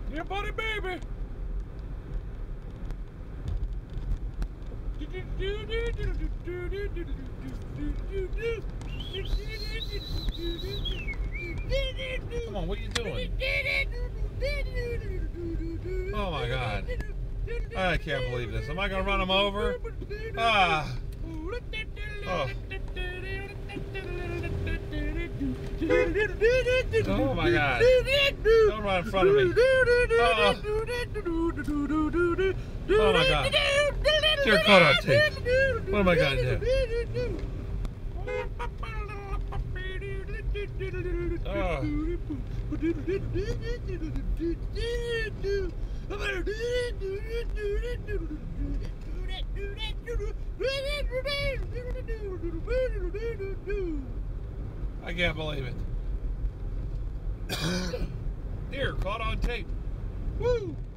Yeah, buddy, baby. Come on, what are you doing? Oh my God. I can't believe this. Am I going to run him over? Ah. Oh. Oh my God. Don't run in front of me. Oh my God. You're caught on tape. What am I going to do? Oh. I can't believe it. Here, caught on tape. Woo!